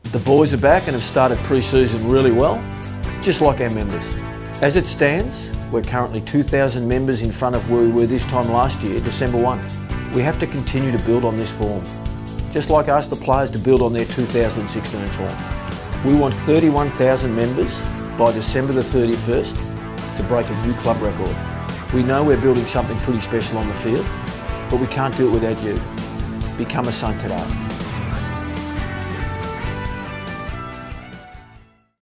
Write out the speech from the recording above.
The boys are back and have started pre-season really well, just like our members. As it stands, we're currently 2,000 members in front of where we were this time last year, December 1. We have to continue to build on this form, just like I asked the players to build on their 2016 form. We want 31,000 members by December the 31st to break a new club record. We know we're building something pretty special on the field, but we can't do it without you. Become a son today.